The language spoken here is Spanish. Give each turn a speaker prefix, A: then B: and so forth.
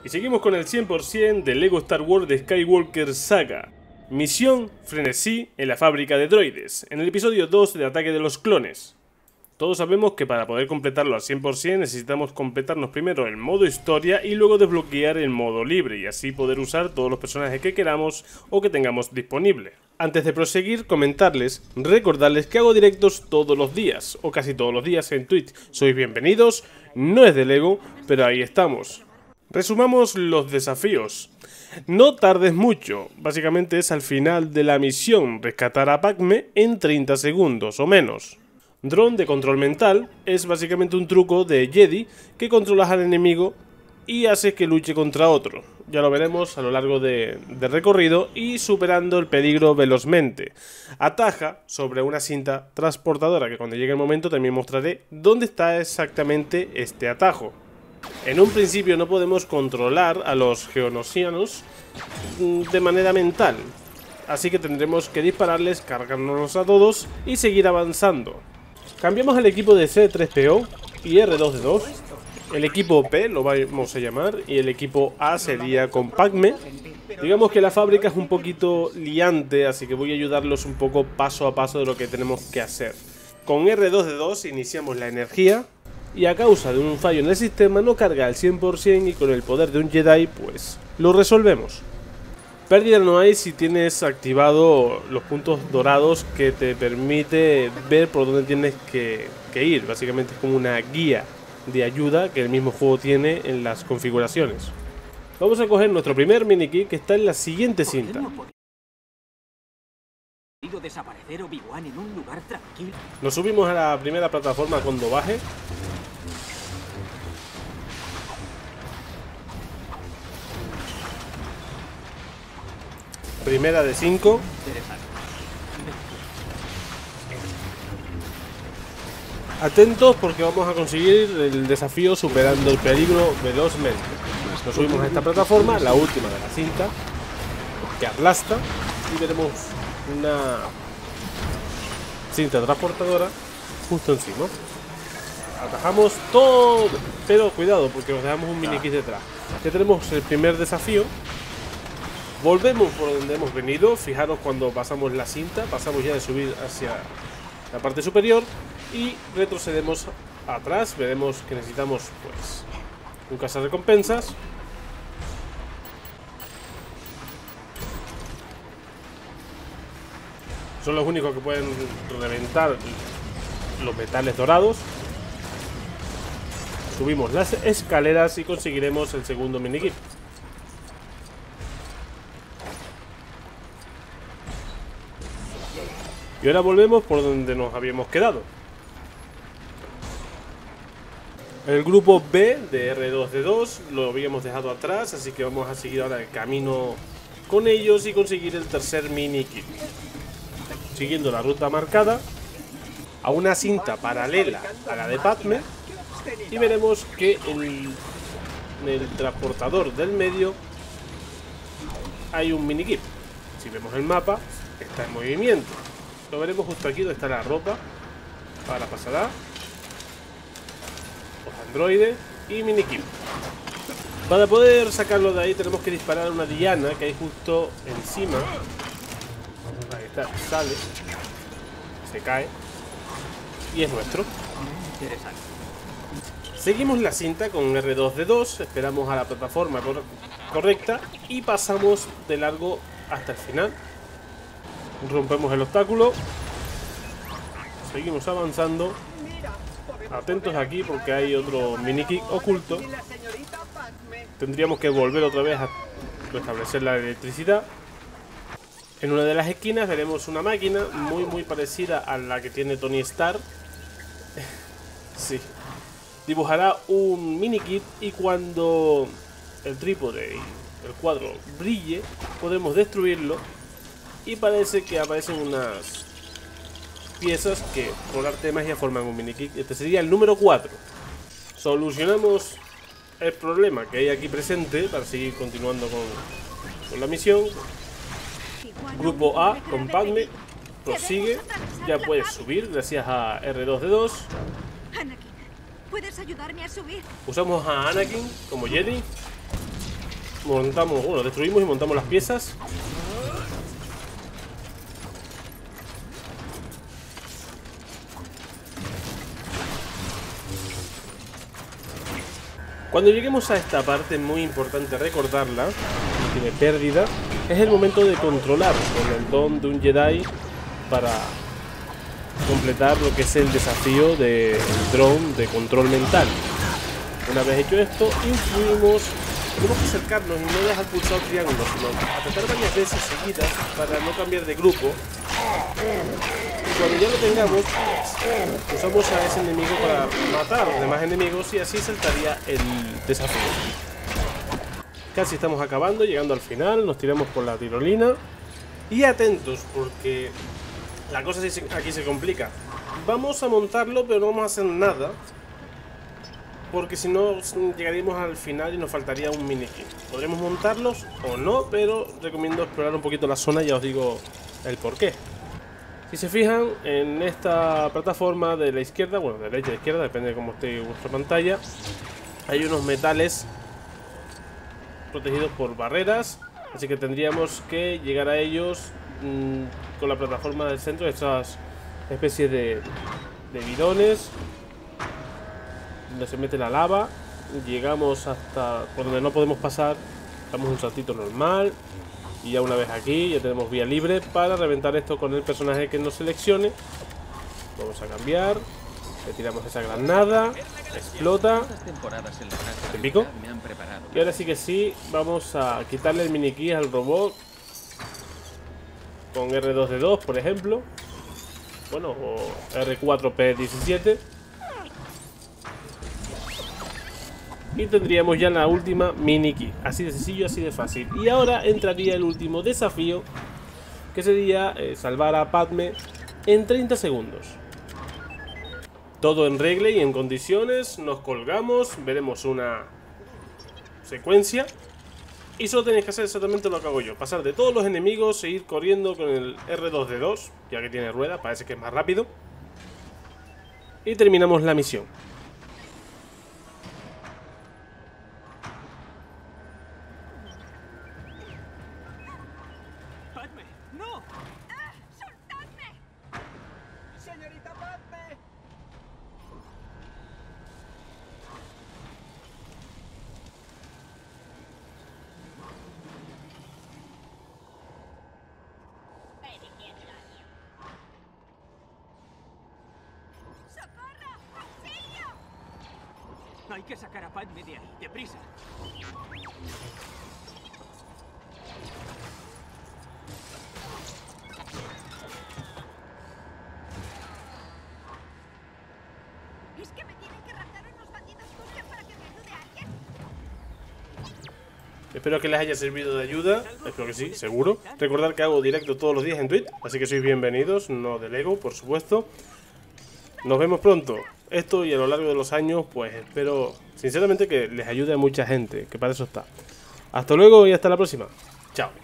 A: Y seguimos con el 100% de LEGO Star Wars de Skywalker Saga. Misión Frenesí en la fábrica de droides, en el episodio 2 de Ataque de los Clones. Todos sabemos que para poder completarlo al 100% necesitamos completarnos primero el modo historia y luego desbloquear el modo libre y así poder usar todos los personajes que queramos o que tengamos disponible. Antes de proseguir, recordarles que hago directos todos los días, o casi todos los días en Twitch. Sois bienvenidos, no es de LEGO, pero ahí estamos. Resumamos los desafíos. No tardes mucho, básicamente es al final de la misión rescatar a Padme en 30 segundos o menos. Dron de control mental es básicamente un truco de Jedi que controlas al enemigo y haces que luche contra otro. Ya lo veremos a lo largo del recorrido y superando el peligro velozmente. Ataja sobre una cinta transportadora que cuando llegue el momento también mostraré dónde está exactamente este atajo. En un principio no podemos controlar a los geonosianos de manera mental, así que tendremos que dispararles, cargarnos a todos y seguir avanzando. Cambiamos al equipo de C3PO y R2D2. El equipo P lo vamos a llamar y el equipo A sería con Padme. Digamos que la fábrica es un poquito liante, así que voy a ayudarlos un poco paso a paso de lo que tenemos que hacer. Con R2D2 iniciamos la energía y a causa de un fallo en el sistema no carga al 100% y con el poder de un Jedi pues lo resolvemos. Pérdida no hay si tienes activado los puntos dorados que te permite ver por dónde tienes que ir. Básicamente es como una guía de ayuda que el mismo juego tiene en las configuraciones. Vamos a coger nuestro primer mini kit que está en la siguiente cinta. Nos subimos a la primera plataforma cuando baje. Primera de 5. Atentos porque vamos a conseguir el desafío superando el peligro velozmente. Nos subimos a esta plataforma, la última de la cinta, que aplasta y veremos una cinta transportadora justo encima. Atajamos todo, pero cuidado porque nos dejamos un mini kit detrás. Ya tenemos el primer desafío. Volvemos por donde hemos venido, fijaros cuando pasamos la cinta, pasamos ya de subir hacia la parte superior y retrocedemos atrás, veremos que necesitamos pues un cazarrecompensas. Son los únicos que pueden reventar los metales dorados. Subimos las escaleras y conseguiremos el segundo minikit. Y ahora volvemos por donde nos habíamos quedado. El grupo B de R2D2 lo habíamos dejado atrás, así que vamos a seguir ahora el camino con ellos y conseguir el tercer mini kit. Siguiendo la ruta marcada a una cinta paralela a la de Padme y veremos que en el transportador del medio hay un mini kit. Si vemos el mapa, está en movimiento. Lo veremos justo aquí donde está la ropa. Ahora pasará. Los androides y mini kit. Para poder sacarlo de ahí tenemos que disparar a una diana que hay justo encima. Ahí está, sale. Se cae. Y es nuestro. Interesante. Seguimos la cinta con R2D2. Esperamos a la plataforma correcta. Y pasamos de largo hasta el final. Rompemos el obstáculo. Seguimos avanzando. Atentos aquí porque hay otro mini kit oculto. Tendríamos que volver otra vez a restablecer la electricidad. En una de las esquinas veremos una máquina muy parecida a la que tiene Tony Stark. Sí. Dibujará un mini kit y cuando el trípode y el cuadro brille podremos destruirlo. Y parece que aparecen unas piezas que por arte de magia forman un mini kit. Este sería el número 4. Solucionamos el problema que hay aquí presente para seguir continuando con la misión. Grupo A con Padme prosigue. Ya puedes subir gracias a R2D2.
B: Anakin, ¿puedes ayudarme a subir?
A: Usamos a Anakin como Jedi. montamos, bueno, destruimos y montamos las piezas. Cuando lleguemos a esta parte, es muy importante recordarla, no tiene pérdida, es el momento de controlar con el don de un Jedi para completar lo que es el desafío del drone de control mental. Una vez hecho esto, influimos, tenemos que acercarnos y no dejar pulsar triángulo, sino apretar varias veces seguidas para no cambiar de grupo. Y cuando ya lo tengamos, usamos a ese enemigo para matar a los demás enemigos y así saltaría el desafío. Casi estamos acabando, llegando al final, nos tiramos por la tirolina. Y atentos, porque la cosa aquí se complica. Vamos a montarlo, pero no vamos a hacer nada, porque si no llegaríamos al final y nos faltaría un mini kit. Podremos montarlos o no, pero recomiendo explorar un poquito la zona y ya os digo el porqué. Si se fijan, en esta plataforma de la izquierda, bueno, de derecha a izquierda, depende de cómo esté vuestra pantalla, hay unos metales protegidos por barreras, así que tendríamos que llegar a ellos con la plataforma del centro, estas especies de bidones donde se mete la lava. Llegamos hasta por donde no podemos pasar, damos un saltito normal y ya una vez aquí ya tenemos vía libre para reventar esto con el personaje que nos seleccione. Vamos a cambiar, le tiramos esa granada, explota, ¿te pico? Y ahora sí que sí, vamos a quitarle el mini key al robot con R2D2, por ejemplo, bueno, o R4P17. Y tendríamos ya la última mini key. Así de sencillo, así de fácil. Y ahora entraría el último desafío, que sería salvar a Padme en 30 segundos. Todo en regla y en condiciones. Nos colgamos, veremos una secuencia. Y solo tenéis que hacer exactamente lo que hago yo. Pasar de todos los enemigos, seguir corriendo con el R2D2, ya que tiene rueda, parece que es más rápido. Y terminamos la misión.
B: Hay que sacar a Padme de ahí, deprisa.
C: ¿Es que me tienen que raptar unos bandidos turcos para que me ayude a alguien?
A: Espero que les haya servido de ayuda, espero que sí, seguro. Recordad que hago directo todos los días en Twitch, así que sois bienvenidos, no delego, por supuesto. Nos vemos pronto. Esto y a lo largo de los años, pues espero sinceramente que les ayude a mucha gente, que para eso está. Hasta luego y hasta la próxima. Chao.